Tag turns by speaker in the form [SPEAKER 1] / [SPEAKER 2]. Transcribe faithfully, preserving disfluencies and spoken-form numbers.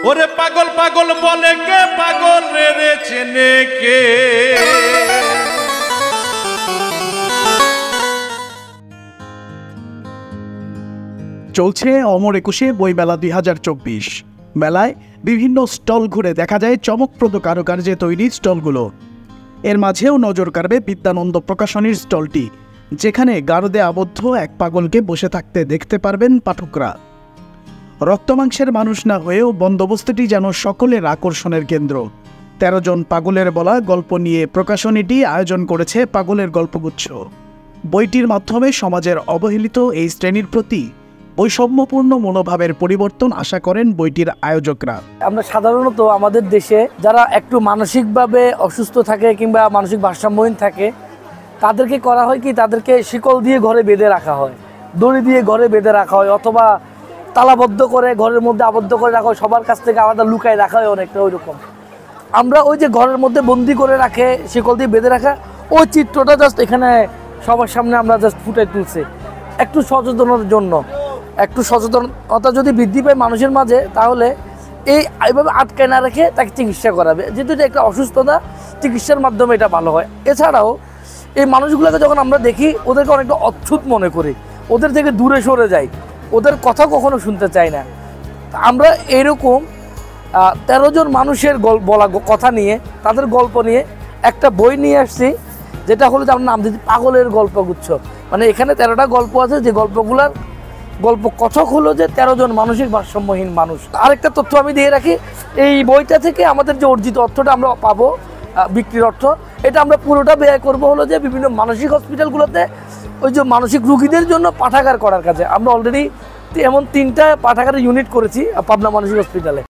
[SPEAKER 1] ওরে পাগল পাগল বলে কে, পাগল রে রে চেনে কে।
[SPEAKER 2] চলছে অমর একুশে বইমেলা দুই হাজার চব্বিশ। মেলায় বিভিন্ন স্টল ঘুরে দেখা যায় চমকপ্রদ কারুকার্যে তৈরি স্টলগুলো। এর মাঝেও নজর কাড়বে বিদ্যানন্দ প্রকাশনীর স্টলটি, যেখানে গারদে আবদ্ধ এক পাগলকে বসে থাকতে দেখতে পারবেন পাঠকরা। রক্তমাংসের মানুষ না হয়েও বন্দোবস্তটি যেন সকলের আকর্ষণের কেন্দ্র। তেরো জন পাগলের বলা গল্প নিয়ে প্রকাশনীটি আয়োজন করেছে পাগলের গল্পগুচ্ছ। বইটির মাধ্যমে সমাজের অবহেলিত এই শ্রেণীর প্রতি বৈষম্যপূর্ণ মনোভাবের পরিবর্তন আশা করেন বইটির আয়োজকরা।
[SPEAKER 3] আমরা সাধারণত আমাদের দেশে যারা একটু মানসিকভাবে অসুস্থ থাকে কিংবা মানসিক ভারসাম্যহীন থাকে, তাদেরকে করা হয় কি, তাদেরকে শিকল দিয়ে ঘরে বেঁধে রাখা হয়, দড়ি দিয়ে ঘরে বেঁধে রাখা হয়, অথবা তালাবদ্ধ করে ঘরের মধ্যে আবদ্ধ করে রাখা হয়, সবার কাছ থেকে আলাদা লুকায় রাখা হয় অনেকটা ওই রকম। আমরা ওই যে ঘরের মধ্যে বন্দি করে রাখে, শিকল দিয়ে বেঁধে রাখা, ওই চিত্রটা জাস্ট এখানে সবার সামনে আমরা জাস্ট ফুটে তুলছি একটু সচেতনতার জন্য। একটু সচেতনতা যদি বৃদ্ধি পায় মানুষের মাঝে, তাহলে এই এইভাবে আটকায় না রেখে তাকে চিকিৎসা করাবে, যেহেতু এটা একটা অসুস্থতা, চিকিৎসার মাধ্যমে এটা ভালো হয়। এছাড়াও এই মানুষগুলোকে যখন আমরা দেখি, ওদেরকে অনেকটা অচ্ছুত মনে করি, ওদের থেকে দূরে সরে যাই, ওদের কথা কখনো শুনতে চাই না। আমরা এরকম তেরো জন মানুষের বলা কথা নিয়ে, তাদের গল্প নিয়ে একটা বই নিয়ে আসছি, যেটা হলো যে আমরা নাম দিচ্ছি পাগলের গল্পগুচ্ছ। মানে এখানে তেরোটা গল্প আছে, যে গল্পগুলার গল্প কথক হলো যে তেরো জন মানসিক ভারসাম্যহীন মানুষ। আরেকটা তথ্য আমি দিয়ে রাখি, এই বইটা থেকে আমাদের যে অর্জিত অর্থটা আমরা পাবো, বিক্রির অর্থ, এটা আমরা পুরোটা ব্যয় করবো হলো যে বিভিন্ন মানসিক হসপিটালগুলোতে ওই যে মানসিক রুগীদের জন্য পাঠাগার করার কাজে। আমরা অলরেডি এমন তিনটা পাঠাগারের ইউনিট করেছি পাবনা মানসিক হসপিটালে।